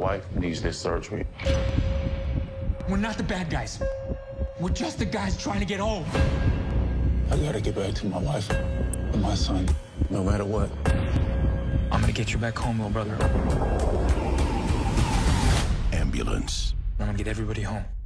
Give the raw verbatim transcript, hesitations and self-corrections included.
wife needs this surgery. We're not the bad guys. We're just the guys trying to get home. I gotta get back to my wife and my son, no matter what. I'm gonna get you back home, little brother. Ambulance. I'm gonna get everybody home.